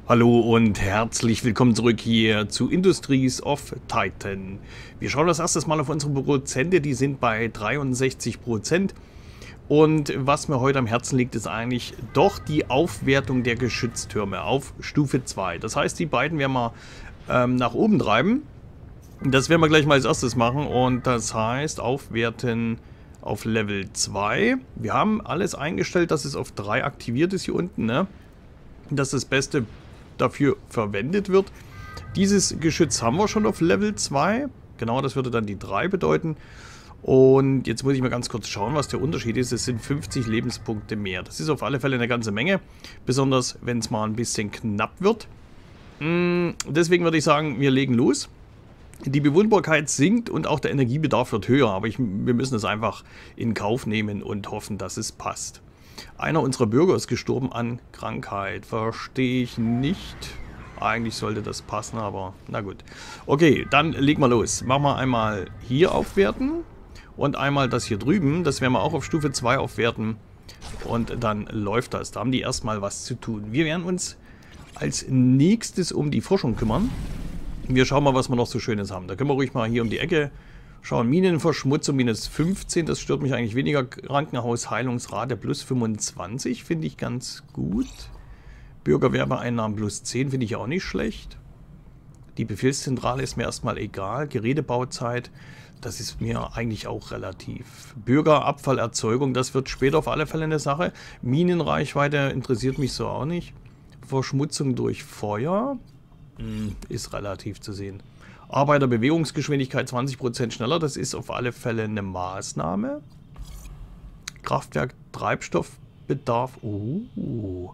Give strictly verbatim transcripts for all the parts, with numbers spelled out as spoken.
Hallo und herzlich willkommen zurück hier zu Industries of Titan. Wir schauen das erstes Mal auf unsere Prozente, die sind bei dreiundsechzig Prozent. Und was mir heute am Herzen liegt, ist eigentlich doch die Aufwertung der Geschütztürme auf Stufe zwei. Das heißt, die beiden werden wir ähm, nach oben treiben. Das werden wir gleich mal als erstes machen und das heißt aufwerten auf Level zwei. Wir haben alles eingestellt, dass es auf drei aktiviert ist hier unten, ne? Dass das Beste dafür verwendet wird. Dieses Geschütz haben wir schon auf Level zwei. Genau, das würde dann die drei bedeuten. Und jetzt muss ich mal ganz kurz schauen, was der Unterschied ist. Es sind fünfzig Lebenspunkte mehr. Das ist auf alle Fälle eine ganze Menge. Besonders, wenn es mal ein bisschen knapp wird. Deswegen würde ich sagen, wir legen los. Die Bewohnbarkeit sinkt und auch der Energiebedarf wird höher. Aber ich, wir müssen es einfach in Kauf nehmen und hoffen, dass es passt. Einer unserer Bürger ist gestorben an Krankheit. Verstehe ich nicht. Eigentlich sollte das passen, aber na gut. Okay, dann legen wir los. Machen wir einmal hier aufwerten und einmal das hier drüben. Das werden wir auch auf Stufe zwei aufwerten und dann läuft das. Da haben die erstmal was zu tun. Wir werden uns als nächstes um die Forschung kümmern. Wir schauen mal, was wir noch so Schönes haben. Da können wir ruhig mal hier um die Ecke schauen. Minenverschmutzung minus fünfzehn, das stört mich eigentlich weniger. Krankenhausheilungsrate plus fünfundzwanzig, finde ich ganz gut. Bürgerwerbeeinnahmen plus zehn, finde ich auch nicht schlecht. Die Befehlszentrale ist mir erstmal egal. Gerätebauzeit, das ist mir eigentlich auch relativ. Bürgerabfallerzeugung, das wird später auf alle Fälle eine Sache. Minenreichweite interessiert mich so auch nicht. Verschmutzung durch Feuer hm, ist relativ zu sehen. Arbeiterbewegungsgeschwindigkeit zwanzig Prozent schneller, das ist auf alle Fälle eine Maßnahme. Kraftwerk Treibstoffbedarf, oh,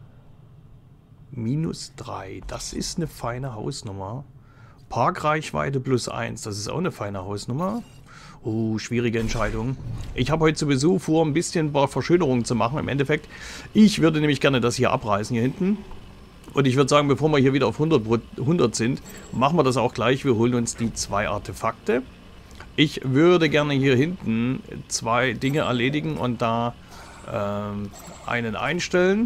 minus drei, das ist eine feine Hausnummer. Parkreichweite plus eins, das ist auch eine feine Hausnummer. Oh, schwierige Entscheidung. Ich habe heute sowieso vor, ein bisschen ein paar Verschönerungen zu machen. Im Endeffekt, ich würde nämlich gerne das hier abreißen, hier hinten. Und ich würde sagen, bevor wir hier wieder auf hundert, hundert sind, machen wir das auch gleich. Wir holen uns die zwei Artefakte. Ich würde gerne hier hinten zwei Dinge erledigen und da ähm, einen einstellen.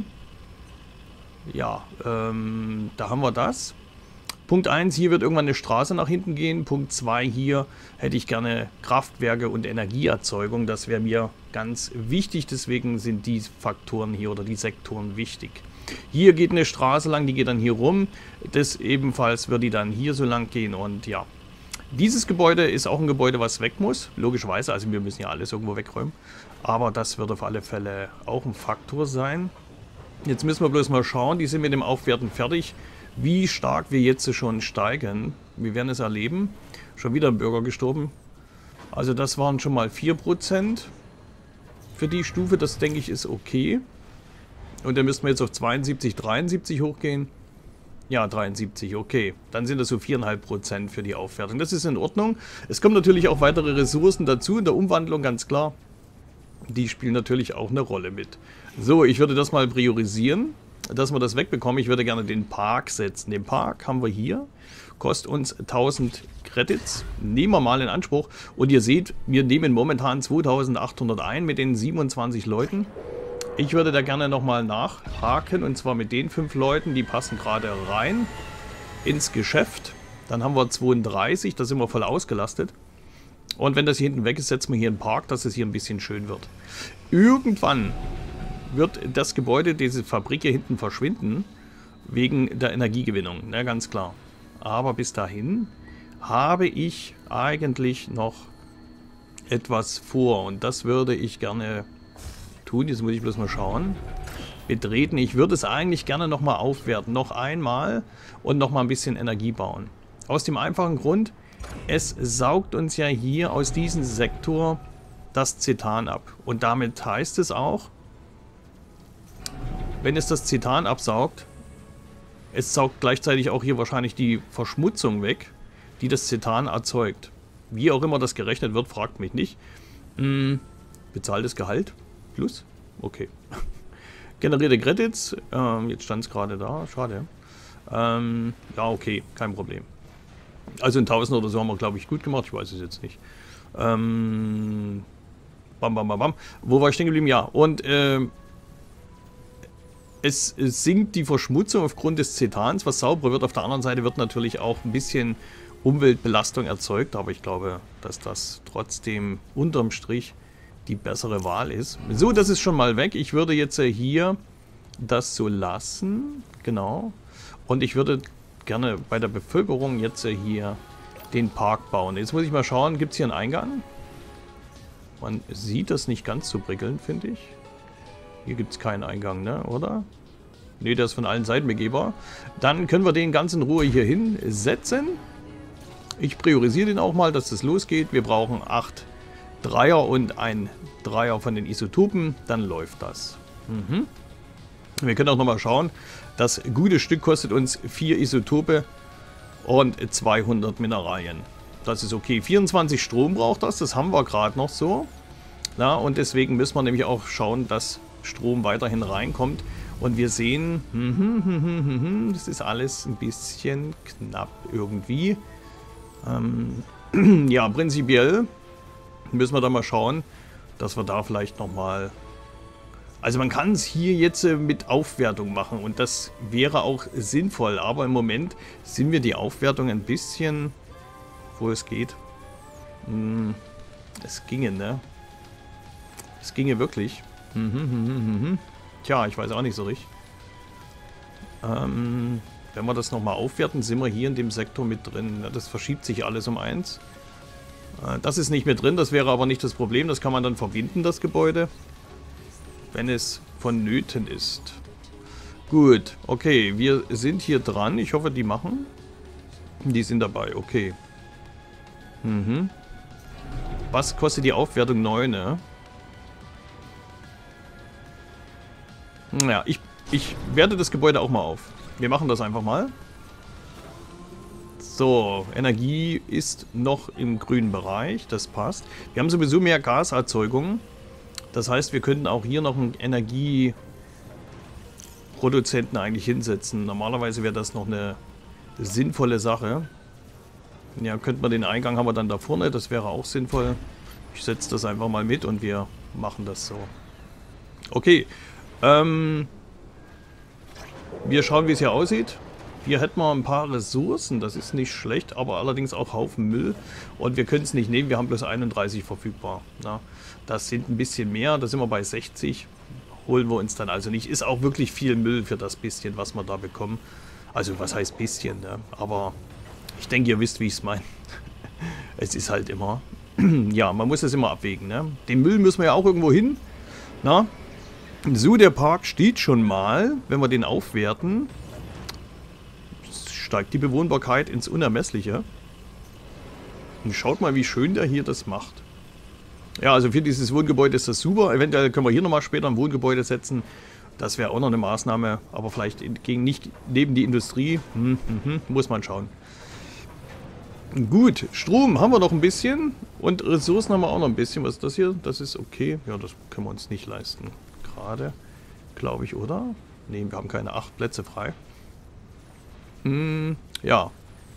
Ja, ähm, da haben wir das. Punkt eins, hier wird irgendwann eine Straße nach hinten gehen. Punkt zwei, hier hätte ich gerne Kraftwerke und Energieerzeugung. Das wäre mir ganz wichtig. Deswegen sind die Faktoren hier oder die Sektoren wichtig. Hier geht eine Straße lang, die geht dann hier rum. Das ebenfalls wird die dann hier so lang gehen und ja. Dieses Gebäude ist auch ein Gebäude, was weg muss. Logischerweise, also wir müssen ja alles irgendwo wegräumen. Aber das wird auf alle Fälle auch ein Faktor sein. Jetzt müssen wir bloß mal schauen, die sind mit dem Aufwerten fertig. Wie stark wir jetzt schon steigen. Wir werden es erleben. Schon wieder ein Bürger gestorben. Also das waren schon mal vier Prozent für die Stufe. Das denke ich ist okay. Und dann müssten wir jetzt auf zweiundsiebzig, dreiundsiebzig hochgehen. Ja, dreiundsiebzig, okay. Dann sind das so vier Komma fünf Prozent für die Aufwertung. Das ist in Ordnung. Es kommen natürlich auch weitere Ressourcen dazu in der Umwandlung, ganz klar. Die spielen natürlich auch eine Rolle mit. So, ich würde das mal priorisieren, dass wir das wegbekommen. Ich würde gerne den Park setzen. Den Park haben wir hier. Kostet uns tausend Credits. Nehmen wir mal in Anspruch. Und ihr seht, wir nehmen momentan zweitausendachthundert ein mit den siebenundzwanzig Leuten. Ich würde da gerne nochmal nachhaken und zwar mit den fünf Leuten, die passen gerade rein ins Geschäft. Dann haben wir zweiunddreißig, da sind wir voll ausgelastet. Und wenn das hier hinten weg ist, setzen wir hier einen Park, dass es hier ein bisschen schön wird. Irgendwann wird das Gebäude, diese Fabrik hier hinten verschwinden, wegen der Energiegewinnung, na ganz klar. Aber bis dahin habe ich eigentlich noch etwas vor und das würde ich gerne tun. Jetzt muss ich bloß mal schauen. Betreten. Ich würde es eigentlich gerne nochmal aufwerten. Noch einmal und nochmal ein bisschen Energie bauen. Aus dem einfachen Grund, es saugt uns ja hier aus diesem Sektor das Cetan ab. Und damit heißt es auch, wenn es das Cetan absaugt, es saugt gleichzeitig auch hier wahrscheinlich die Verschmutzung weg, die das Cetan erzeugt. Wie auch immer das gerechnet wird, fragt mich nicht. Hm, bezahltes Gehalt? Plus? Okay. Generierte Credits. Ähm, jetzt stand es gerade da. Schade. Ähm, ja, okay. Kein Problem. Also in tausend oder so haben wir, glaube ich, gut gemacht. Ich weiß es jetzt nicht. Ähm, bam, bam, bam, bam. Wo war ich stehen geblieben? Ja. Und ähm, es, es sinkt die Verschmutzung aufgrund des Cetans, was sauberer wird. Auf der anderen Seite wird natürlich auch ein bisschen Umweltbelastung erzeugt, aber ich glaube, dass das trotzdem unterm Strich die bessere Wahl ist. So, das ist schon mal weg. Ich würde jetzt hier das so lassen, genau. Und ich würde gerne bei der Bevölkerung jetzt hier den Park bauen. Jetzt muss ich mal schauen, gibt es hier einen Eingang? Man sieht das nicht ganz so prickelnd, finde ich. Hier gibt es keinen Eingang, ne? Oder? Ne, der ist von allen Seiten begehbar. Dann können wir den ganz in Ruhe hier hinsetzen. Ich priorisiere den auch mal, dass das losgeht. Wir brauchen acht Dreier und ein Dreier von den Isotopen. Dann läuft das. Mhm. Wir können auch nochmal schauen. Das gute Stück kostet uns vier Isotope und zweihundert Mineralien. Das ist okay. vierundzwanzig Strom braucht das. Das haben wir gerade noch so. Na, und deswegen müssen wir nämlich auch schauen, dass Strom weiterhin reinkommt. Und wir sehen, das ist alles ein bisschen knapp irgendwie. Ähm, ja, prinzipiell müssen wir da mal schauen, dass wir da vielleicht nochmal... Also man kann es hier jetzt mit Aufwertung machen und das wäre auch sinnvoll. Aber im Moment sind wir die Aufwertung ein bisschen, wo es geht. Hm, es ginge, ne? Es ginge wirklich. Mhm, mhm, mhm. Tja, ich weiß auch nicht so richtig. Ähm, wenn wir das nochmal aufwerten, sind wir hier in dem Sektor mit drin. Ja, das verschiebt sich alles um eins. Äh, das ist nicht mehr drin, das wäre aber nicht das Problem. Das kann man dann verbinden, das Gebäude. Wenn es vonnöten ist. Gut, okay, wir sind hier dran. Ich hoffe, die machen. Die sind dabei, okay. Mhm. Was kostet die Aufwertung? neun, ne? Ja, ich, ich werte das Gebäude auch mal auf. Wir machen das einfach mal. So, Energie ist noch im grünen Bereich. Das passt. Wir haben sowieso mehr Gaserzeugung. Das heißt, wir könnten auch hier noch einen Energieproduzenten eigentlich hinsetzen. Normalerweise wäre das noch eine sinnvolle Sache. Ja, könnte man den Eingang haben wir dann da vorne. Das wäre auch sinnvoll. Ich setze das einfach mal mit und wir machen das so. Okay. Ähm, wir schauen, wie es hier aussieht. Hier hätten wir ein paar Ressourcen, das ist nicht schlecht, aber allerdings auch Haufen Müll. Und wir können es nicht nehmen, wir haben bloß einunddreißig verfügbar. Na, das sind ein bisschen mehr, da sind wir bei sechzig. Holen wir uns dann also nicht. Ist auch wirklich viel Müll für das bisschen, was wir da bekommen. Also was heißt bisschen, ne? Aber ich denke, ihr wisst, wie ich es meine. Es ist halt immer... ja, man muss es immer abwägen, ne? Den Müll müssen wir ja auch irgendwo hin. Na? So, der Park steht schon mal, wenn wir den aufwerten, steigt die Bewohnbarkeit ins Unermessliche. Und schaut mal, wie schön der hier das macht. Ja, also für dieses Wohngebäude ist das super. Eventuell können wir hier nochmal später ein Wohngebäude setzen. Das wäre auch noch eine Maßnahme, aber vielleicht gegen nicht neben die Industrie. Hm, hm, hm, muss man schauen. Gut, Strom haben wir noch ein bisschen und Ressourcen haben wir auch noch ein bisschen. Was ist das hier? Das ist okay. Ja, das können wir uns nicht leisten. Gerade, glaube ich, oder? Ne, wir haben keine acht Plätze frei. Hm, ja.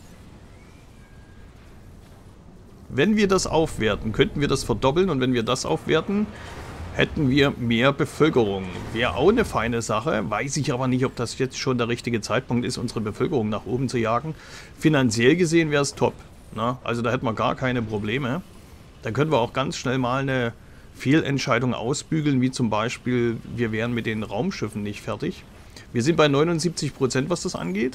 Wenn wir das aufwerten, könnten wir das verdoppeln und wenn wir das aufwerten, hätten wir mehr Bevölkerung. Wäre auch eine feine Sache, weiß ich aber nicht, ob das jetzt schon der richtige Zeitpunkt ist, unsere Bevölkerung nach oben zu jagen. Finanziell gesehen wäre es top. Na? Also da hätten wir gar keine Probleme. Dann können wir auch ganz schnell mal eine Fehlentscheidung ausbügeln, wie zum Beispiel, wir wären mit den Raumschiffen nicht fertig. Wir sind bei neunundsiebzig Prozent, was das angeht.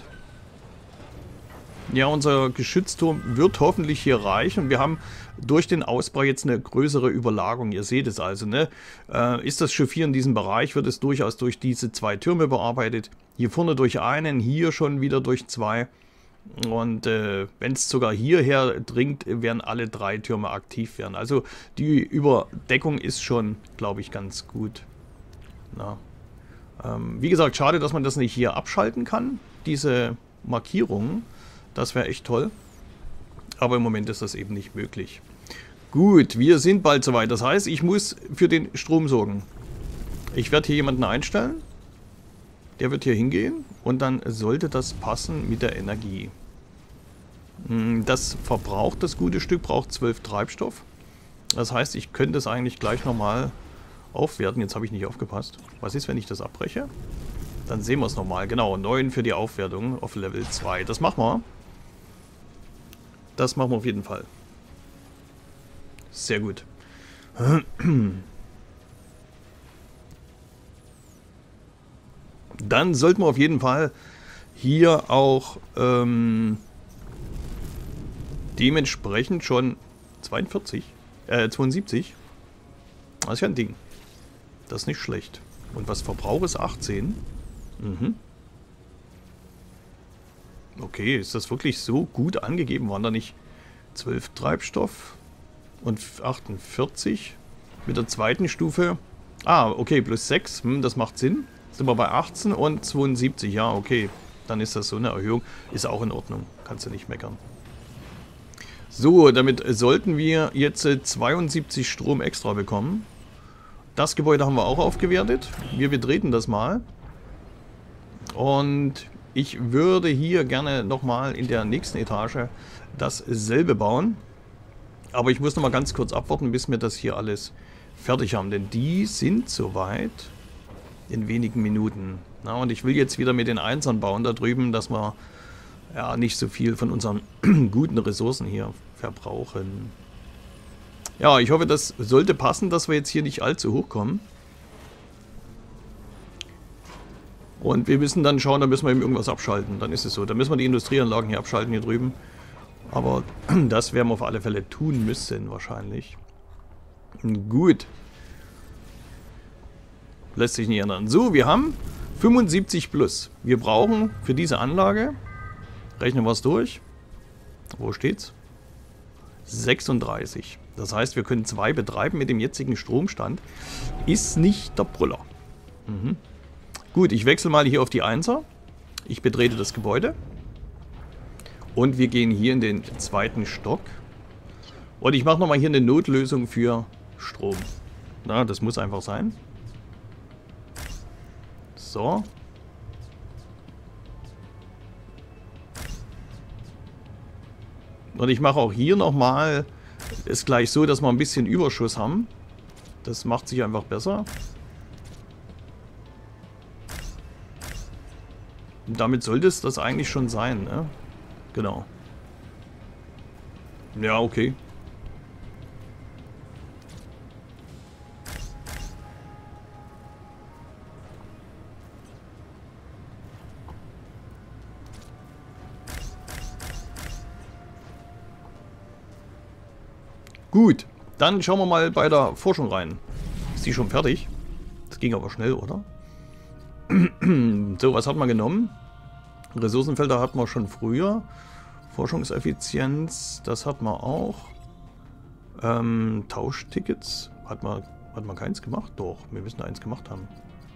Ja, unser Geschützturm wird hoffentlich hier reichen. Wir haben durch den Ausbau jetzt eine größere Überlagerung. Ihr seht es also, ne? Äh, ist das Schiff hier in diesem Bereich, wird es durchaus durch diese zwei Türme bearbeitet. Hier vorne durch einen, hier schon wieder durch zwei. Und äh, wenn es sogar hierher dringt, werden alle drei Türme aktiv werden. Also die Überdeckung ist schon, glaube ich, ganz gut. Na. Ähm, wie gesagt, schade, dass man das nicht hier abschalten kann, diese Markierungen. Das wäre echt toll. Aber im Moment ist das eben nicht möglich. Gut, wir sind bald soweit. Das heißt, ich muss für den Strom sorgen. Ich werde hier jemanden einstellen. Der wird hier hingehen. Und dann sollte das passen mit der Energie. Das verbraucht das gute Stück, braucht zwölf Treibstoff. Das heißt, ich könnte es eigentlich gleich nochmal aufwerten. Jetzt habe ich nicht aufgepasst. Was ist, wenn ich das abbreche? Dann sehen wir es nochmal. Genau, neun für die Aufwertung auf Level zwei. Das machen wir. Das machen wir auf jeden Fall. Sehr gut. Dann sollten wir auf jeden Fall hier auch ähm, dementsprechend schon zweiundvierzig, äh, zweiundsiebzig. Das ist ja ein Ding. Das ist nicht schlecht. Und was Verbrauch ist achtzehn. Mhm. Okay, ist das wirklich so gut angegeben? Waren da nicht zwölf Treibstoff und achtundvierzig mit der zweiten Stufe? Ah, okay, plus sechs, hm, das macht Sinn. Sind wir bei achtzehn und zweiundsiebzig, ja, okay. Dann ist das so eine Erhöhung. Ist auch in Ordnung, kannst du nicht meckern. So, damit sollten wir jetzt zweiundsiebzig Strom extra bekommen. Das Gebäude haben wir auch aufgewertet. Wir betreten das mal. Und ich würde hier gerne nochmal in der nächsten Etage dasselbe bauen. Aber ich muss nochmal ganz kurz abwarten, bis wir das hier alles fertig haben. Denn die sind soweit in wenigen Minuten. Na, und ich will jetzt wieder mit den Einsern bauen da drüben, dass wir ja nicht so viel von unseren guten Ressourcen hier verbrauchen. Ja, ich hoffe, das sollte passen, dass wir jetzt hier nicht allzu hoch kommen. Und wir müssen dann schauen, da müssen wir eben irgendwas abschalten. Dann ist es so. Dann müssen wir die Industrieanlagen hier abschalten, hier drüben. Aber das werden wir auf alle Fälle tun müssen, wahrscheinlich. Gut. Lässt sich nicht ändern. So, wir haben fünfundsiebzig plus. Wir brauchen für diese Anlage, rechnen wir es durch. Wo steht's? sechsunddreißig. Das heißt, wir können zwei betreiben mit dem jetzigen Stromstand. Ist nicht der Brüller. Mhm. Gut, ich wechsle mal hier auf die Einser. Ich betrete das Gebäude. Und wir gehen hier in den zweiten Stock. Und ich mache nochmal hier eine Notlösung für Strom. Na, das muss einfach sein. So. Und ich mache auch hier nochmal es gleich so, dass wir ein bisschen Überschuss haben. Das macht sich einfach besser. Und damit sollte es das eigentlich schon sein, ne? Genau. Ja, okay. Gut, dann schauen wir mal bei der Forschung rein. Ist die schon fertig? Das ging aber schnell, oder? So, was hat man genommen? Ressourcenfelder hatten wir schon früher. Forschungseffizienz, das hat man auch. Ähm, Tauschtickets, hat man, hat man keins gemacht? Doch, wir müssen eins gemacht haben.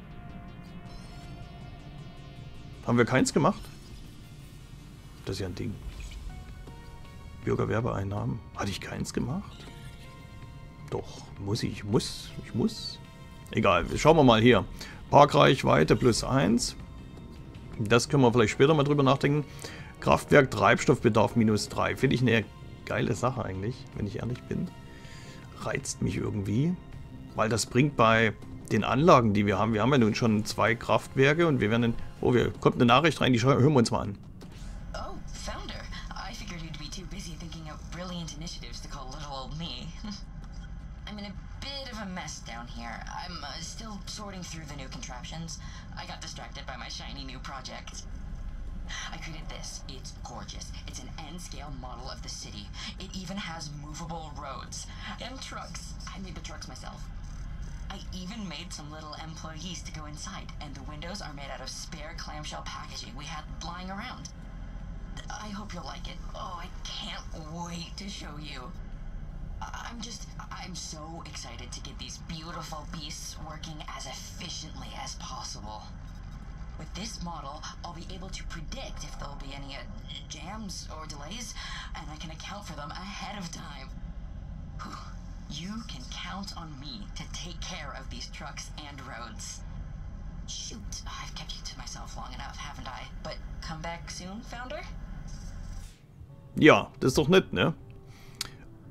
Haben wir keins gemacht? Das ist ja ein Ding. Bürgerwerbeeinnahmen. Hatte ich keins gemacht? Doch, muss ich, muss, ich muss. Egal, schauen wir mal hier. Parkreichweite plus eins. Das können wir vielleicht später mal drüber nachdenken. Kraftwerk Treibstoffbedarf minus drei. Finde ich eine geile Sache eigentlich, wenn ich ehrlich bin. Reizt mich irgendwie. Weil das bringt bei den Anlagen, die wir haben. Wir haben ja nun schon zwei Kraftwerke und wir werden... Oh, hier kommt eine Nachricht rein, die hören wir uns mal an. Oh, Founder. I figured you'd be too busy thinking of brilliant initiatives to call little old me. I'm in a bit of a mess down here. I'm uh, still sorting through the new contraptions. I got distracted by my shiny new project. I created this. It's gorgeous. It's an N-scale model of the city. It even has movable roads and trucks. I made the trucks myself. I even made some little employees to go inside, and the windows are made out of spare clamshell packaging we had lying around. I hope you'll like it. Oh, I can't wait to show you. I'm just, I'm so excited to get these beautiful beasts working as efficiently as possible. With this model, I'll be able to predict if there'll be any uh, jams or delays, and I can account for them ahead of time. Whew. You can count on me to take care of these trucks and roads. Shoot, I've kept you to myself long enough, haven't I? But come back soon, Founder? Ja, das ist doch nett, ne?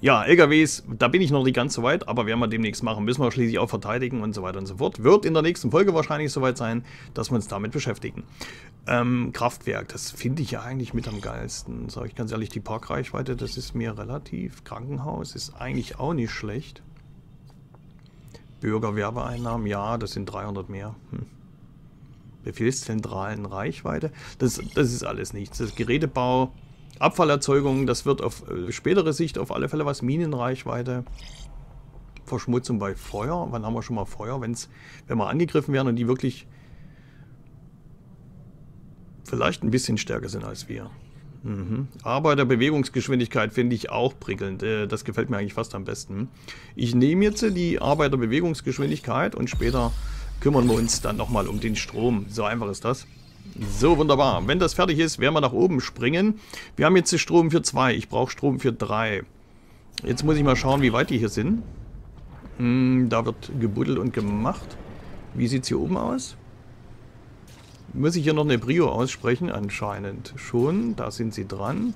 Ja, L K Ws, da bin ich noch nicht ganz so weit, aber werden wir demnächst machen. Müssen wir schließlich auch verteidigen und so weiter und so fort. Wird in der nächsten Folge wahrscheinlich soweit sein, dass wir uns damit beschäftigen. Ähm, Kraftwerk, das finde ich ja eigentlich mit am geilsten. Sag ich ganz ehrlich, die Parkreichweite, das ist mir relativ. Krankenhaus ist eigentlich auch nicht schlecht. Bürgerwerbeeinnahmen, ja, das sind dreihundert mehr. Hm. Befehlszentralen Reichweite, das, das ist alles nichts. Das Gerätebau, Abfallerzeugung, das wird auf äh, spätere Sicht auf alle Fälle was. Minenreichweite, Verschmutzung bei Feuer. Wann haben wir schon mal Feuer? Wenn's, wenn wir angegriffen werden und die wirklich vielleicht ein bisschen stärker sind als wir. Mhm. Arbeiterbewegungsgeschwindigkeit finde ich auch prickelnd. Äh, das gefällt mir eigentlich fast am besten. Ich nehme jetzt die Arbeiterbewegungsgeschwindigkeit und später kümmern wir uns dann nochmal um den Strom. So einfach ist das. So, wunderbar. Wenn das fertig ist, werden wir nach oben springen. Wir haben jetzt Strom für zwei. Ich brauche Strom für drei. Jetzt muss ich mal schauen, wie weit die hier sind. Hm, da wird gebuddelt und gemacht. Wie sieht es hier oben aus? Muss ich hier noch eine Prio aussprechen? Anscheinend schon. Da sind sie dran.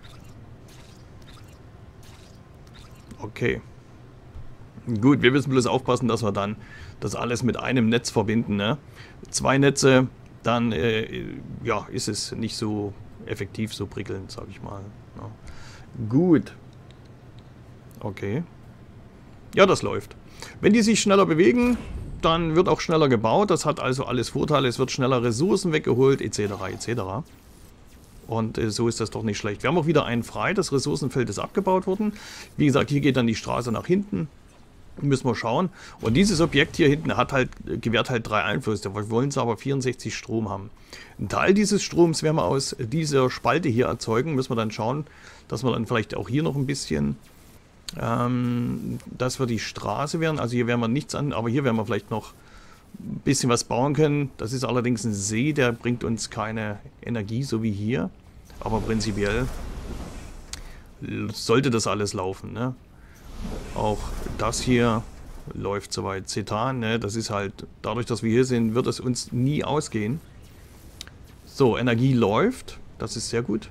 Okay. Gut, wir müssen bloß aufpassen, dass wir dann das alles mit einem Netz verbinden. Ne? Zwei Netze, dann äh, ja, ist es nicht so effektiv, so prickelnd, sag ich mal. Ja. Gut. Okay. Ja, das läuft. Wenn die sich schneller bewegen, dann wird auch schneller gebaut. Das hat also alles Vorteile. Es wird schneller Ressourcen weggeholt, et cetera et cetera. Und äh, so ist das doch nicht schlecht. Wir haben auch wieder einen frei. Das Ressourcenfeld ist abgebaut worden. Wie gesagt, hier geht dann die Straße nach hinten. Müssen wir schauen. Und dieses Objekt hier hinten hat halt, gewährt halt drei Einflüsse. Wir wollen es aber vierundsechzig Strom haben. Ein Teil dieses Stroms werden wir aus dieser Spalte hier erzeugen. Müssen wir dann schauen, dass wir dann vielleicht auch hier noch ein bisschen, ähm, dass wir die Straße werden. Also hier werden wir nichts an, aber hier werden wir vielleicht noch ein bisschen was bauen können. Das ist allerdings ein See, der bringt uns keine Energie, so wie hier. Aber prinzipiell sollte das alles laufen, ne? Auch das hier läuft soweit. Cetan, ne? Das ist halt, dadurch, dass wir hier sind, wird es uns nie ausgehen. So, Energie läuft. Das ist sehr gut.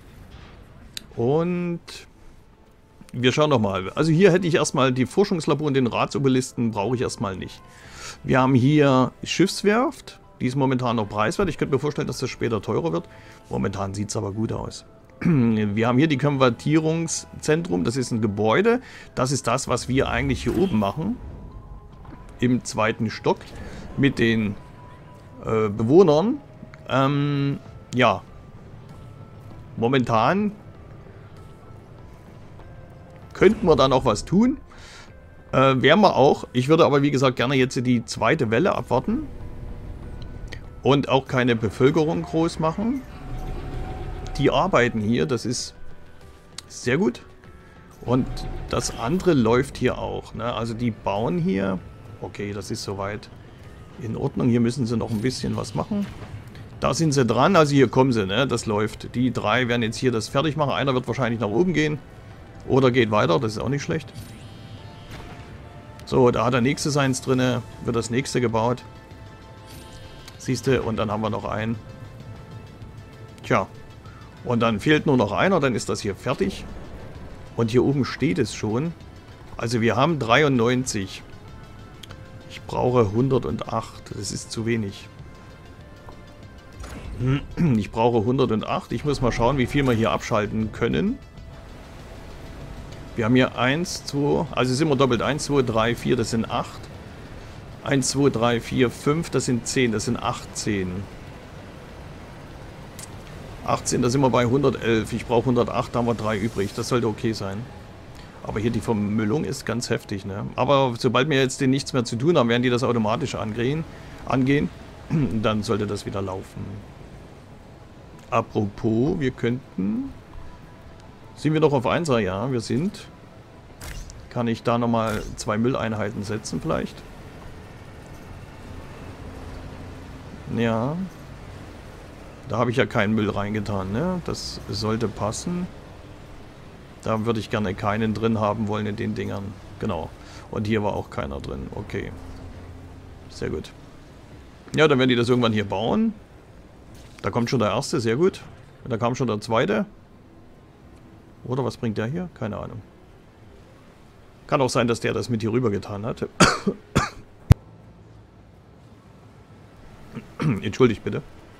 Und wir schauen doch mal. Also hier hätte ich erstmal die Forschungslabor und den Ratsobelisken brauche ich erstmal nicht. Wir haben hier Schiffswerft. Die ist momentan noch preiswert. Ich könnte mir vorstellen, dass das später teurer wird. Momentan sieht es aber gut aus. Wir haben hier die Konvertierungszentrum, das ist ein Gebäude. Das ist das, was wir eigentlich hier oben machen. Im zweiten Stock mit den äh, Bewohnern. Ähm, ja. Momentan könnten wir da noch was tun. Äh, werden wir auch. Ich würde aber, wie gesagt, gerne jetzt die zweite Welle abwarten. Und auch keine Bevölkerung groß machen. Die arbeiten hier, das ist sehr gut. Und das andere läuft hier auch. Ne? Also die bauen hier. Okay, das ist soweit in Ordnung. Hier müssen sie noch ein bisschen was machen. Da sind sie dran, also hier kommen sie, ne? Das läuft. Die drei werden jetzt hier das fertig machen. Einer wird wahrscheinlich nach oben gehen. Oder geht weiter, das ist auch nicht schlecht. So, da hat der nächste seins drin. Wird das nächste gebaut. Siehst du, und dann haben wir noch einen. Tja. Und dann fehlt nur noch einer, dann ist das hier fertig. Und hier oben steht es schon. Also wir haben dreiundneunzig. Ich brauche hundertacht. Das ist zu wenig. Ich brauche hundertacht. Ich muss mal schauen, wie viel wir hier abschalten können. Wir haben hier eins, zwei, also sind wir doppelt. eins, zwei, drei, vier, das sind acht. eins, zwei, drei, vier, fünf, das sind zehn, das sind achtzehn. achtzehn, da sind wir bei hundertelf. Ich brauche hundertacht, da haben wir drei übrig. Das sollte okay sein. Aber hier die Vermüllung ist ganz heftig, ne? Aber sobald wir jetzt den nichts mehr zu tun haben, werden die das automatisch angehen. angehen. Dann sollte das wieder laufen. Apropos, wir könnten... Sind wir noch auf Einser? Ja, wir sind. Kann ich da nochmal zwei Mülleinheiten setzen vielleicht? Ja... Da habe ich ja keinen Müll reingetan, ne? Das sollte passen. Da würde ich gerne keinen drin haben wollen in den Dingern. Genau. Und hier war auch keiner drin. Okay. Sehr gut. Ja, dann werden die das irgendwann hier bauen. Da kommt schon der erste, sehr gut. Da kam schon der zweite. Oder was bringt der hier? Keine Ahnung. Kann auch sein, dass der das mit hier rüber getan hat. Entschuldigt bitte.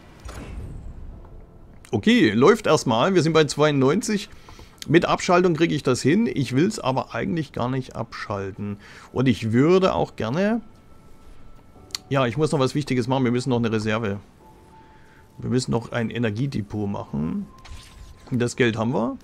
Okay, läuft erstmal. Wir sind bei zweiundneunzig. Mit Abschaltung kriege ich das hin. Ich will es aber eigentlich gar nicht abschalten. Und ich würde auch gerne... Ja, ich muss noch was Wichtiges machen. Wir müssen noch eine Reserve. Wir müssen noch ein Energiedepot machen. Das Geld haben wir.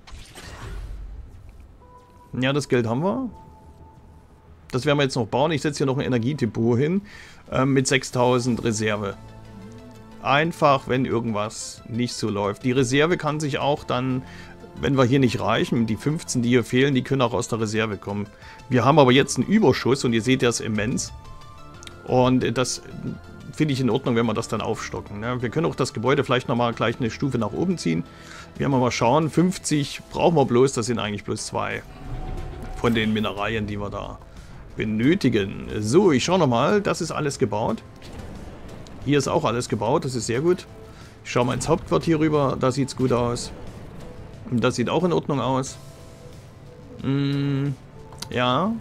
Ja, das Geld haben wir. Das werden wir jetzt noch bauen. Ich setze hier noch ein Energiedepot hin. Äh, mit sechstausend Reserve. Einfach, wenn irgendwas nicht so läuft. Die Reserve kann sich auch dann... Wenn wir hier nicht reichen, die fünfzehn, die hier fehlen, die können auch aus der Reserve kommen. Wir haben aber jetzt einen Überschuss und ihr seht, der ist immens. Und das finde ich in Ordnung, wenn wir das dann aufstocken. Ne? Wir können auch das Gebäude vielleicht nochmal gleich eine Stufe nach oben ziehen. Wir haben mal schauen, fünfzig brauchen wir bloß, das sind eigentlich bloß zwei von den Mineralien, die wir da benötigen. So, ich schaue nochmal, das ist alles gebaut. Hier ist auch alles gebaut, das ist sehr gut. Ich schaue mal ins Hauptquartier rüber, da sieht es gut aus. Das sieht auch in Ordnung aus. Mm, ja.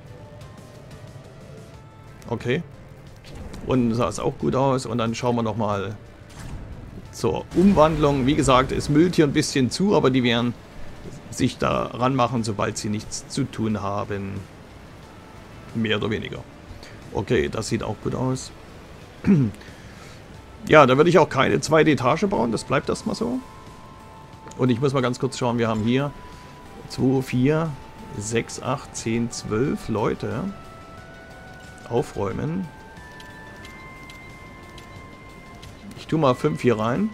Okay. Und sah es auch gut aus. Und dann schauen wir nochmal zur Umwandlung. Wie gesagt, es müllt hier ein bisschen zu, aber die werden sich da ranmachen, sobald sie nichts zu tun haben. Mehr oder weniger. Okay, das sieht auch gut aus. Ja, da würde ich auch keine zweite Etage bauen. Das bleibt erstmal so. Und ich muss mal ganz kurz schauen, wir haben hier zwei, vier, sechs, acht, zehn, zwölf Leute. Aufräumen. Ich tue mal fünf hier rein.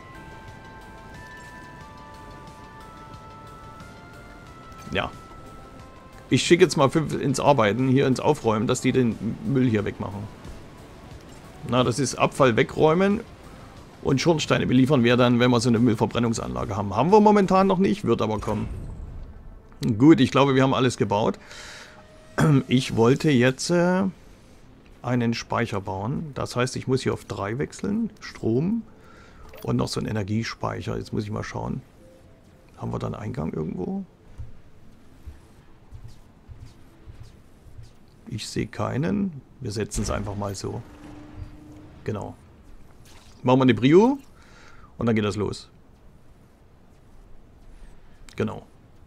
Ja. Ich schicke jetzt mal fünf ins Arbeiten, hier ins Aufräumen, dass die den Müll hier wegmachen. Na, das ist Abfall wegräumen. Und Schornsteine beliefern wir dann, wenn wir so eine Müllverbrennungsanlage haben. Haben wir momentan noch nicht, wird aber kommen. Gut, ich glaube, wir haben alles gebaut. Ich wollte jetzt äh, einen Speicher bauen. Das heißt, ich muss hier auf drei wechseln. Strom und noch so einen Energiespeicher. Jetzt muss ich mal schauen. Haben wir da einen Eingang irgendwo? Ich sehe keinen. Wir setzen es einfach mal so. Genau. Machen wir eine Brio und dann geht das los. Genau.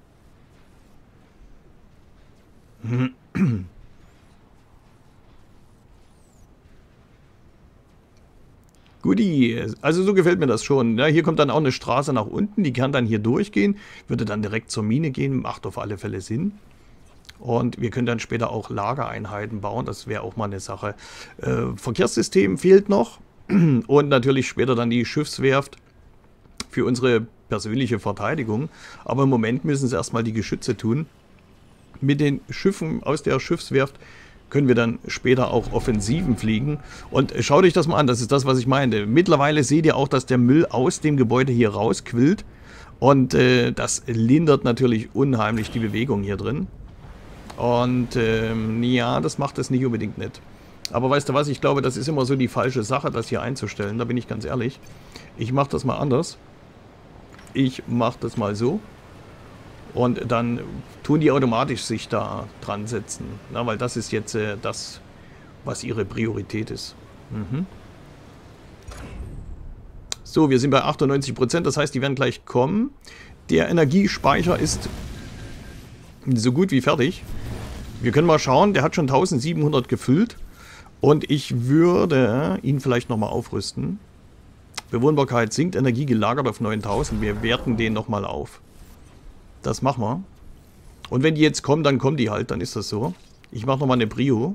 Guti, also so gefällt mir das schon. Ja, hier kommt dann auch eine Straße nach unten, die kann dann hier durchgehen, würde dann direkt zur Mine gehen, macht auf alle Fälle Sinn. Und wir können dann später auch Lagereinheiten bauen, das wäre auch mal eine Sache. Äh, Verkehrssystem fehlt noch. Und natürlich später dann die Schiffswerft für unsere persönliche Verteidigung. Aber im Moment müssen sie erstmal die Geschütze tun. Mit den Schiffen aus der Schiffswerft können wir dann später auch Offensiven fliegen. Und schaut euch das mal an, das ist das, was ich meinte. Mittlerweile seht ihr auch, dass der Müll aus dem Gebäude hier rausquillt. Und äh, das lindert natürlich unheimlich die Bewegung hier drin. Und ähm, ja, das macht es nicht unbedingt nett. Aber weißt du was, ich glaube, das ist immer so die falsche Sache, das hier einzustellen. Da bin ich ganz ehrlich. Ich mache das mal anders. Ich mache das mal so. Und dann tun die automatisch sich da dran setzen. Na, weil das ist jetzt äh, das, was ihre Priorität ist. Mhm. So, wir sind bei achtundneunzig Prozent. Das heißt, die werden gleich kommen. Der Energiespeicher ist so gut wie fertig. Wir können mal schauen, der hat schon eintausendsiebenhundert gefüllt. Und ich würde ihn vielleicht nochmal aufrüsten. Bewohnbarkeit sinkt, Energie gelagert auf neuntausend. Wir werten den nochmal auf. Das machen wir. Und wenn die jetzt kommen, dann kommen die halt. Dann ist das so. Ich mache nochmal eine Brio.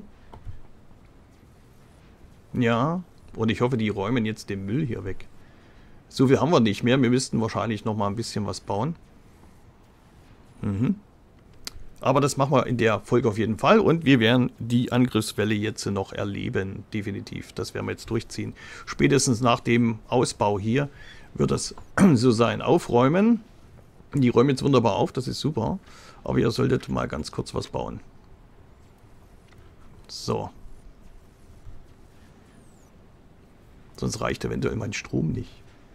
Ja. Und ich hoffe, die räumen jetzt den Müll hier weg. So viel haben wir nicht mehr. Wir müssten wahrscheinlich nochmal ein bisschen was bauen. Mhm. Aber das machen wir in der Folge auf jeden Fall. Und wir werden die Angriffswelle jetzt noch erleben. Definitiv. Das werden wir jetzt durchziehen. Spätestens nach dem Ausbau hier wird das so sein. Aufräumen. Die räumen jetzt wunderbar auf. Das ist super. Aber ihr solltet mal ganz kurz was bauen. So. Sonst reicht eventuell mein Strom nicht.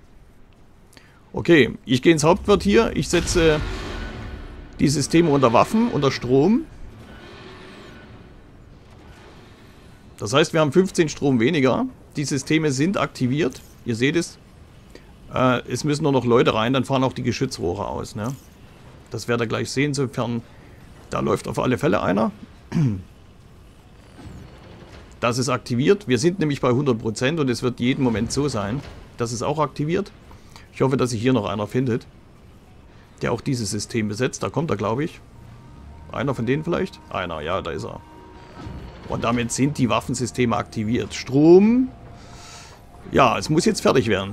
Okay, ich gehe ins Hauptquartier. Ich setze die Systeme unter Waffen, unter Strom. Das heißt, wir haben fünfzehn Strom weniger. Die Systeme sind aktiviert. Ihr seht es. Äh, es müssen nur noch Leute rein, dann fahren auch die Geschützrohre aus. Ne? Das werdet ihr gleich sehen, sofern da läuft auf alle Fälle einer. Das ist aktiviert. Wir sind nämlich bei hundert Prozent und es wird jeden Moment so sein. Das ist auch aktiviert. Ich hoffe, dass sich hier noch einer findet, der auch dieses System besetzt. Da kommt er, glaube ich. Einer von denen vielleicht? Einer, ja, da ist er. Und damit sind die Waffensysteme aktiviert. Strom. Ja, es muss jetzt fertig werden.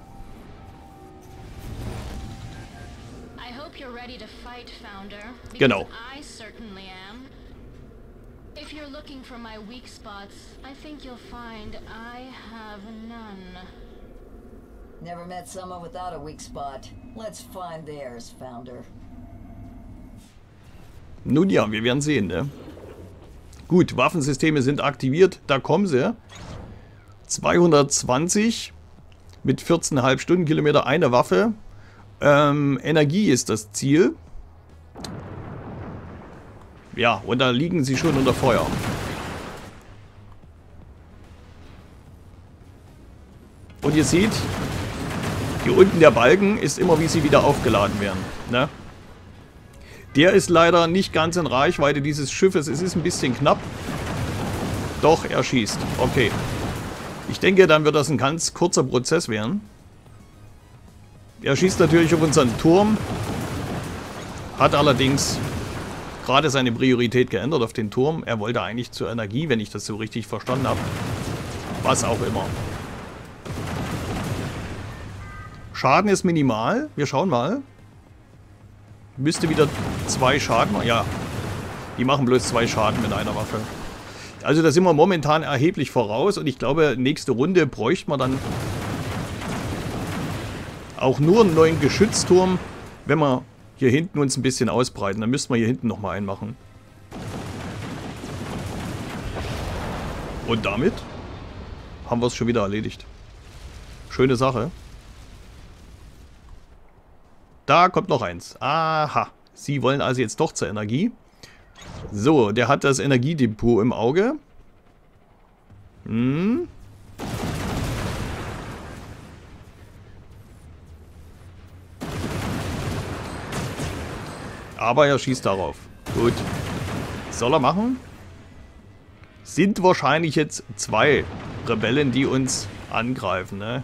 Genau. If you're looking for my weak spots, I think you'll find I have none. Never met someone without a weak spot. Let's find theirs, Founder. Nun ja, wir werden sehen, ne? Gut, Waffensysteme sind aktiviert. Da kommen sie. zweihundertzwanzig mit vierzehn Komma fünf Stundenkilometer eine Waffe. Ähm, Energie ist das Ziel. Ja, und da liegen sie schon unter Feuer. Und ihr seht, hier unten der Balken ist immer, wie sie wieder aufgeladen werden. Ne? Der ist leider nicht ganz in Reichweite dieses Schiffes. Es ist ein bisschen knapp. Doch, er schießt. Okay. Ich denke, dann wird das ein ganz kurzer Prozess werden. Er schießt natürlich auf unseren Turm. Hat allerdings gerade seine Priorität geändert auf den Turm. Er wollte eigentlich zur Energie, wenn ich das so richtig verstanden habe. Was auch immer. Schaden ist minimal. Wir schauen mal. Müsste wieder zwei Schaden machen. Ja, die machen bloß zwei Schaden mit einer Waffe. Also da sind wir momentan erheblich voraus. Und ich glaube, nächste Runde bräuchte man dann auch nur einen neuen Geschützturm, wenn wir hier hinten uns ein bisschen ausbreiten. Dann müssten wir hier hinten nochmal einen machen. Und damit haben wir es schon wieder erledigt. Schöne Sache. Da kommt noch eins. Aha. Sie wollen also jetzt doch zur Energie. So, der hat das Energiedepot im Auge. Hm. Aber er schießt darauf. Gut. Soll er machen? Sind wahrscheinlich jetzt zwei Rebellen, die uns angreifen, ne?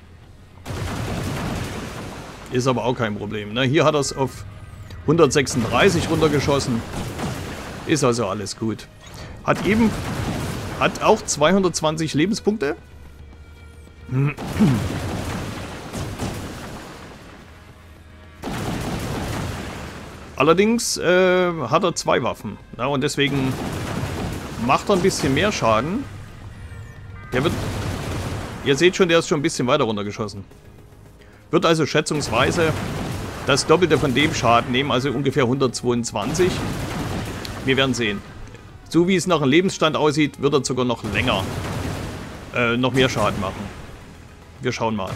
Ist aber auch kein Problem, ne? Hier hat er es auf hundertsechsunddreißig runtergeschossen. Ist also alles gut. Hat eben... Hat auch zweihundertzwanzig Lebenspunkte. Allerdings äh, hat er zwei Waffen. Ja, und deswegen macht er ein bisschen mehr Schaden. Der wird... Ihr seht schon, der ist schon ein bisschen weiter runtergeschossen. Wird also schätzungsweise das Doppelte von dem Schaden nehmen, also ungefähr hundertzweiundzwanzig. Wir werden sehen. So wie es nach dem Lebensstand aussieht, wird er sogar noch länger, äh, noch mehr Schaden machen. Wir schauen mal.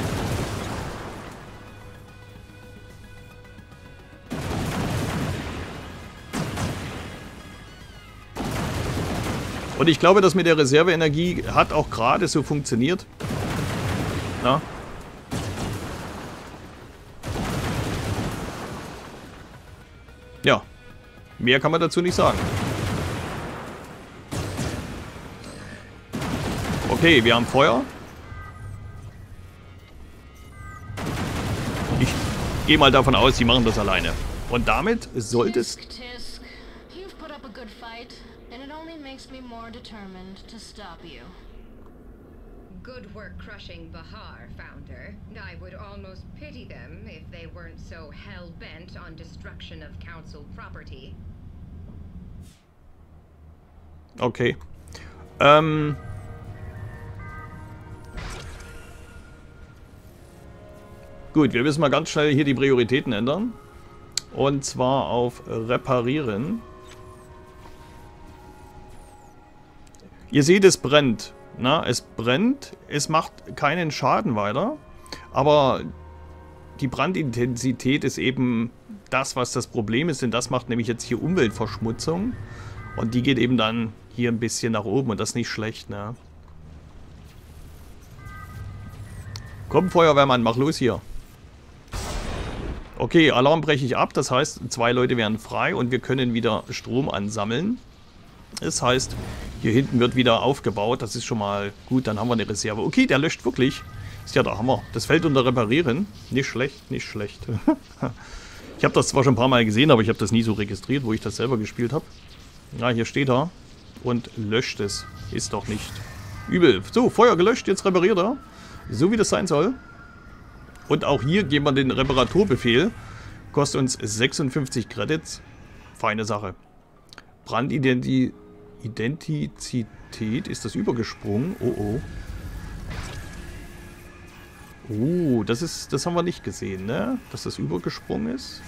Und ich glaube, das mit der Reserveenergie hat auch gerade so funktioniert. Na? Ja, mehr kann man dazu nicht sagen. Okay, wir haben Feuer. Ich gehe mal davon aus, sie machen das alleine. Und damit sollte es... Good work crushing Bahar, Founder. I would almost pity them if they weren't so hell-bent on destruction of Council property. Okay. Ähm... Gut, wir müssen mal ganz schnell hier die Prioritäten ändern. Und zwar auf Reparieren. Ihr seht, es brennt. Na, es brennt. Es macht keinen Schaden weiter. Aber die Brandintensität ist eben das, was das Problem ist. Denn das macht nämlich jetzt hier Umweltverschmutzung. Und die geht eben dann hier ein bisschen nach oben und das ist nicht schlecht, ne? Komm, Feuerwehrmann, mach los hier. Okay, Alarm breche ich ab, das heißt, zwei Leute werden frei und wir können wieder Strom ansammeln. Das heißt, hier hinten wird wieder aufgebaut, das ist schon mal gut, dann haben wir eine Reserve. Okay, der löscht wirklich. Ist ja der Hammer. Das fällt unter Reparieren. Nicht schlecht, nicht schlecht. Ich habe das zwar schon ein paar Mal gesehen, aber ich habe das nie so registriert, wo ich das selber gespielt habe. Ja, hier steht er und löscht es. Ist doch nicht übel. So, Feuer gelöscht, jetzt repariert er. So wie das sein soll. Und auch hier geben wir den Reparaturbefehl. Kostet uns sechsundfünfzig Credits. Feine Sache. Brandidentität. Ist das übergesprungen? Oh oh. Oh, das ist, das haben wir nicht gesehen, ne? Dass das übergesprungen ist.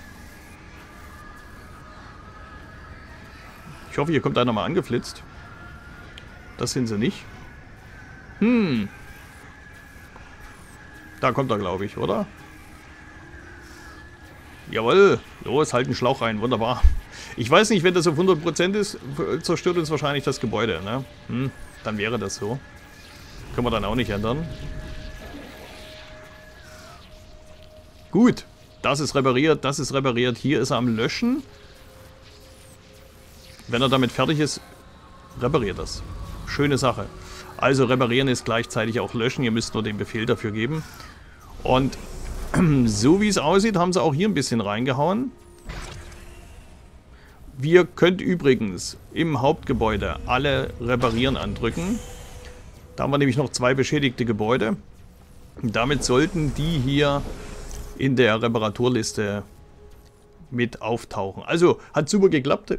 Ich hoffe, hier kommt einer mal angeflitzt. Das sind sie nicht. Hm. Da kommt er, glaube ich, oder? Jawohl. Los, halt den Schlauch rein. Wunderbar. Ich weiß nicht, wenn das auf hundert Prozent ist, zerstört uns wahrscheinlich das Gebäude, ne? Hm, dann wäre das so. Können wir dann auch nicht ändern. Gut. Das ist repariert, das ist repariert. Hier ist er am Löschen. Wenn er damit fertig ist, repariert das. Schöne Sache. Also reparieren ist gleichzeitig auch löschen. Ihr müsst nur den Befehl dafür geben. Und so wie es aussieht, haben sie auch hier ein bisschen reingehauen. Wir könnt übrigens im Hauptgebäude alle reparieren andrücken. Da haben wir nämlich noch zwei beschädigte Gebäude. Und damit sollten die hier in der Reparaturliste mit auftauchen. Also hat super geklappt.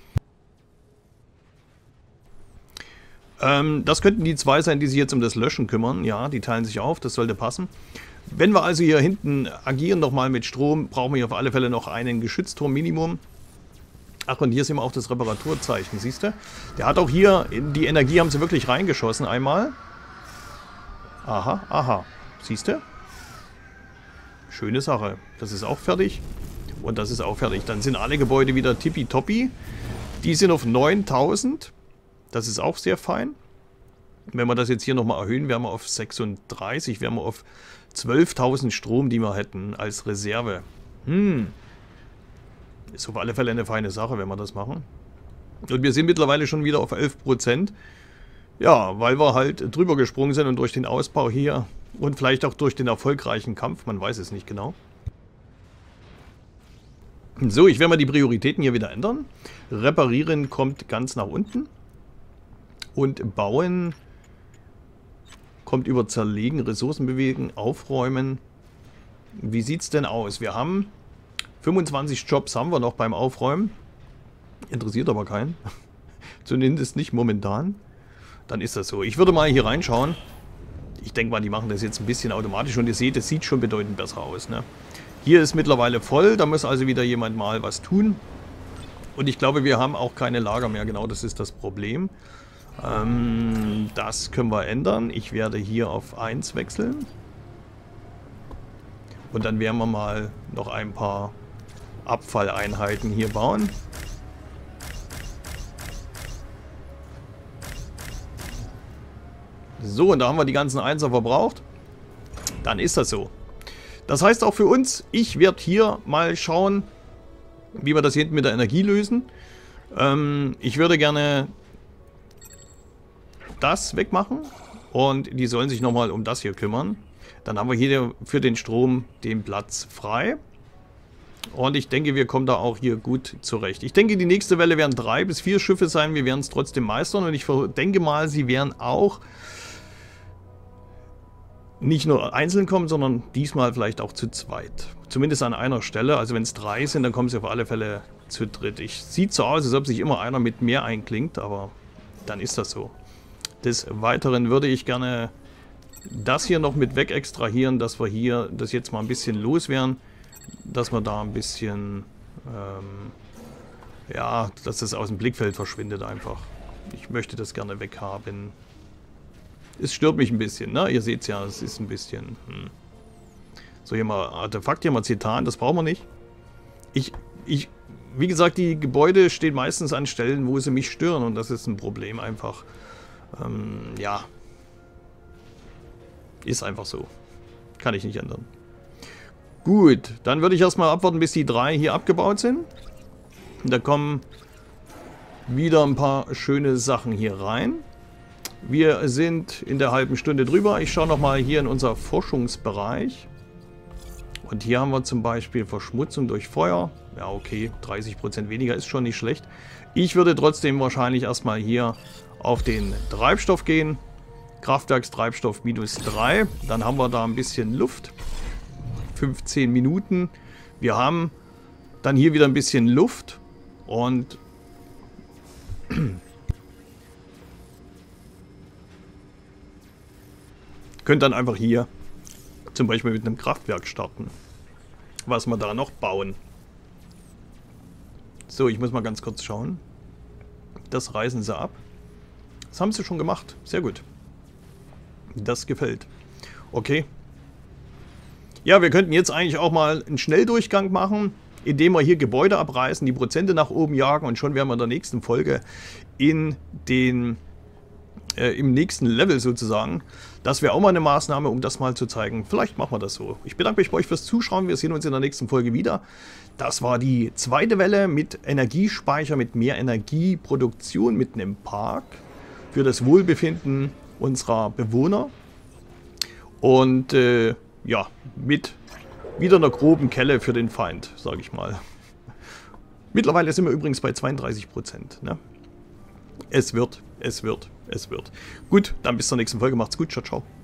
Ähm, das könnten die zwei sein, die sich jetzt um das Löschen kümmern. Ja, die teilen sich auf, das sollte passen. Wenn wir also hier hinten agieren nochmal mit Strom, brauchen wir hier auf alle Fälle noch einen Geschützturm Minimum. Ach, und hier sehen wir auch das Reparaturzeichen, siehst du? Der hat auch hier, die Energie haben sie wirklich reingeschossen einmal. Aha, aha. Siehst du? Schöne Sache. Das ist auch fertig. Und das ist auch fertig. Dann sind alle Gebäude wieder tippitoppi. Die sind auf neuntausend. Das ist auch sehr fein. Wenn wir das jetzt hier nochmal erhöhen, wären wir auf sechsunddreißig. Wären wir auf zwölftausend Strom, die wir hätten als Reserve. Hm. Ist auf alle Fälle eine feine Sache, wenn wir das machen. Und wir sind mittlerweile schon wieder auf elf Prozent. Ja, weil wir halt drüber gesprungen sind und durch den Ausbau hier und vielleicht auch durch den erfolgreichen Kampf, man weiß es nicht genau. So, ich werde mal die Prioritäten hier wieder ändern. Reparieren kommt ganz nach unten. Und bauen kommt über zerlegen, Ressourcen bewegen, aufräumen. Wie sieht es denn aus? Wir haben fünfundzwanzig Jobs haben wir noch beim Aufräumen. Interessiert aber keinen. Zumindest nicht momentan. Dann ist das so. Ich würde mal hier reinschauen. Ich denke mal, die machen das jetzt ein bisschen automatisch. Und ihr seht, es sieht schon bedeutend besser aus, ne? Hier ist mittlerweile voll. Da muss also wieder jemand mal was tun. Und ich glaube, wir haben auch keine Lager mehr. Genau, das ist das Problem. Ähm, das können wir ändern. Ich werde hier auf eins wechseln. Und dann werden wir mal noch ein paar Abfalleinheiten hier bauen. So, und da haben wir die ganzen Einser verbraucht. Dann ist das so. Das heißt auch für uns, ich werde hier mal schauen, wie wir das hier hinten mit der Energie lösen. Ähm, ich würde gerne das wegmachen und die sollen sich nochmal um das hier kümmern. Dann haben wir hier für den Strom den Platz frei. Und ich denke, wir kommen da auch hier gut zurecht. Ich denke, die nächste Welle werden drei bis vier Schiffe sein. Wir werden es trotzdem meistern. Und ich denke mal, sie werden auch nicht nur einzeln kommen, sondern diesmal vielleicht auch zu zweit. Zumindest an einer Stelle. Also wenn es drei sind, dann kommen sie auf alle Fälle zu dritt. Ich sieht so aus, als ob sich immer einer mit mehr einklingt, aber dann ist das so. Des Weiteren würde ich gerne das hier noch mit weg extrahieren, dass wir hier das jetzt mal ein bisschen loswerden. Dass wir da ein bisschen, ähm, ja, dass das aus dem Blickfeld verschwindet einfach. Ich möchte das gerne weghaben. Es stört mich ein bisschen, ne? Ihr seht es ja, es ist ein bisschen, hm. So, hier mal Artefakt, hier mal Zitan, das brauchen wir nicht. Ich, ich wie gesagt, die Gebäude stehen meistens an Stellen, wo sie mich stören. Und das ist ein Problem einfach. Ähm, ja. Ist einfach so. Kann ich nicht ändern. Gut, dann würde ich erstmal abwarten, bis die drei hier abgebaut sind. Und da kommen wieder ein paar schöne Sachen hier rein. Wir sind in der halben Stunde drüber. Ich schaue nochmal hier in unser Forschungsbereich. Und hier haben wir zum Beispiel Verschmutzung durch Feuer. Ja, okay, dreißig Prozent weniger ist schon nicht schlecht. Ich würde trotzdem wahrscheinlich erstmal hier auf den Treibstoff gehen. Kraftwerkstreibstoff minus drei. Dann haben wir da ein bisschen Luft. fünfzehn Minuten. Wir haben dann hier wieder ein bisschen Luft. Und könnt dann einfach hier zum Beispiel mit einem Kraftwerk starten. Was wir da noch bauen. So, ich muss mal ganz kurz schauen. Das reißen sie ab. Das haben sie schon gemacht. Sehr gut. Das gefällt. Okay. Ja, wir könnten jetzt eigentlich auch mal einen Schnelldurchgang machen, indem wir hier Gebäude abreißen, die Prozente nach oben jagen und schon wären wir in der nächsten Folge in den, äh, im nächsten Level sozusagen. Das wäre auch mal eine Maßnahme, um das mal zu zeigen. Vielleicht machen wir das so. Ich bedanke mich bei euch fürs Zuschauen. Wir sehen uns in der nächsten Folge wieder. Das war die zweite Welle mit Energiespeicher, mit mehr Energieproduktion, mit einem Park für das Wohlbefinden unserer Bewohner. Und äh, ja, mit wieder einer groben Kelle für den Feind, sage ich mal. Mittlerweile sind wir übrigens bei zweiunddreißig Prozent. Ne? Es wird, es wird, es wird. Gut, dann bis zur nächsten Folge. Macht's gut. Ciao, ciao.